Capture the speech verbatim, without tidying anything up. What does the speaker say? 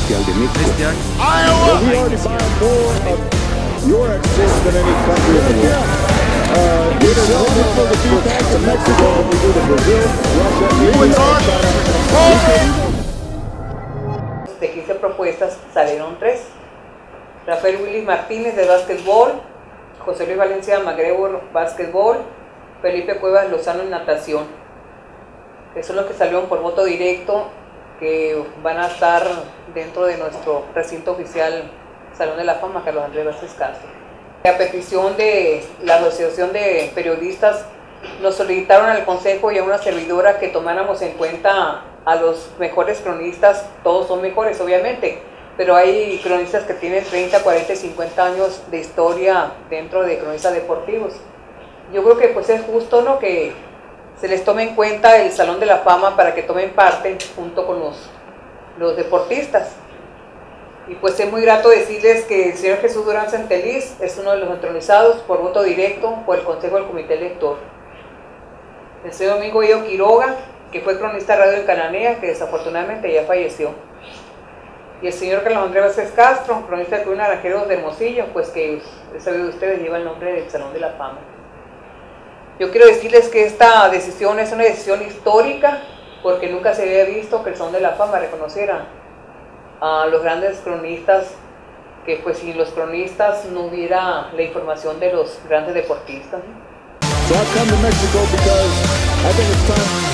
Oficial de México. Este año. Well, we already buy more of your exports than any country in the world. Uh, we don't want to do that to Mexico, but we do to Brazil, Russia, India, China. De quince propuestas salieron tres. Rafael Willis Martínez de básquetbol, José Luis Valencia MacGregor básquetbol, Felipe Cuevas Lozano en natación. Esos son los que salieron por voto directo, que van a estar dentro de nuestro recinto oficial Salón de la Fama Carlos Andrés Vázquez Castro. A petición de la Asociación de Periodistas, nos solicitaron al Consejo y a una servidora que tomáramos en cuenta a los mejores cronistas. Todos son mejores, obviamente, pero hay cronistas que tienen treinta, cuarenta y cincuenta años de historia dentro de cronistas deportivos. Yo creo que pues es justo, ¿no?, que se les tome en cuenta el Salón de la Fama para que tomen parte junto con los, los deportistas. Y pues es muy grato decirles que el señor Jesús Durán Santeliz es uno de los entronizados por voto directo por el Consejo del Comité Elector. El señor Domingo Guido Quiroga, que fue cronista de radio en Cananea, que desafortunadamente ya falleció. Y el señor Carlos Andrés Vázquez Castro, cronista de Club Naranjeros de Hermosillo, pues que he sabido de ustedes lleva el nombre del Salón de la Fama. Yo quiero decirles que esta decisión es una decisión histórica, porque nunca se había visto que el Salón de la Fama reconociera a los grandes cronistas, que pues sin los cronistas no hubiera la información de los grandes deportistas. So I've come to Mexico because I think it's time